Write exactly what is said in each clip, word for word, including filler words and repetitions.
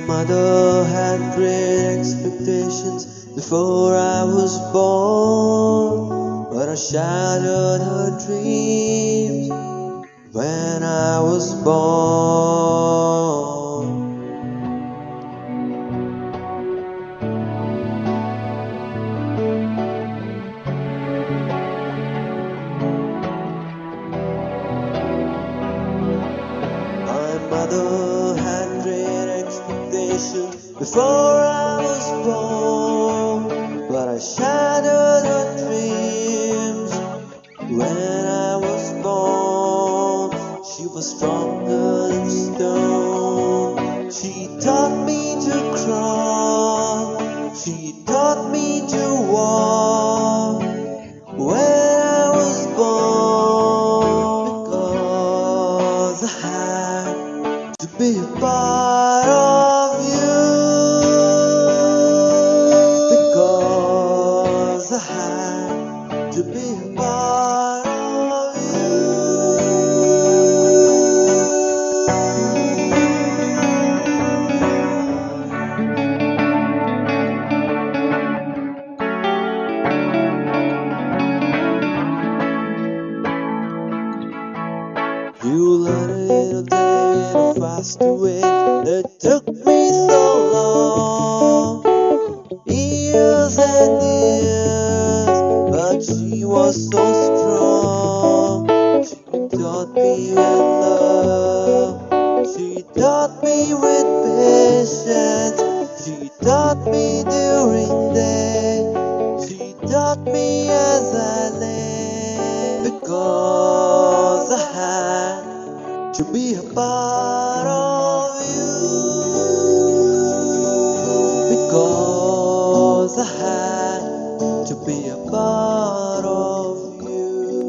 mother had great expectations before I was born, but I shattered her dreams when I was born. My mother had great expectations before I was born, but I shattered her dreams when I was born. She was stronger than stone. She taught me to crawl. She taught me to walk when I was born, because I had to be a part of you, because I had to be a part of you. You learn it in a day in a faster way. It took me so long, years and years, but she was so strong. She taught me with love. She taught me with patience. She taught me during day. She taught me as I lay, because I had to be a part of you, because I had to be a part of you.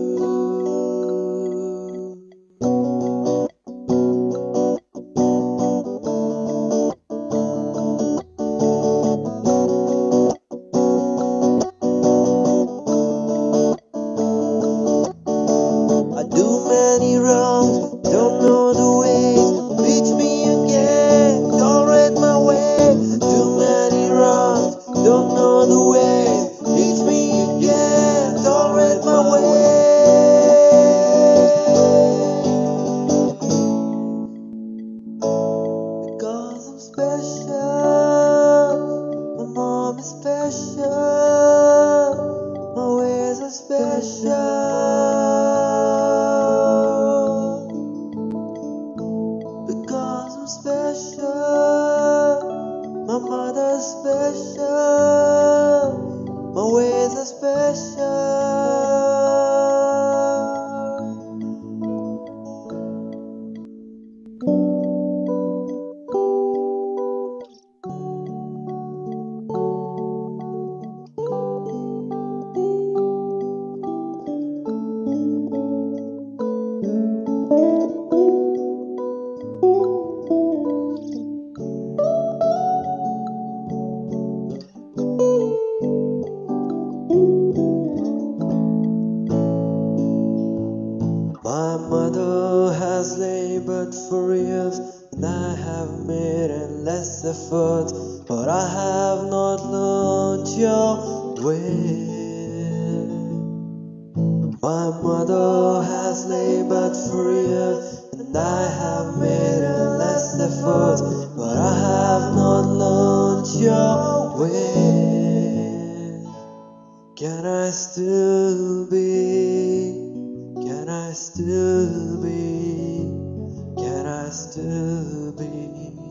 I do many wrongs, don't know the way. Reach me again, tolerate my way. Do many wrongs, don't know the way. Reach me again, tolerate my way. Because I'm special, my mom is special, my ways are special. Because I'm special, my mother's special, my ways are special. My mother has labored for years, and I have made endless efforts, but I have not learned your way. My mother has labored for years, and I have made endless efforts, but I have not learned your way. Can I still be? Can I still be? Can I still be?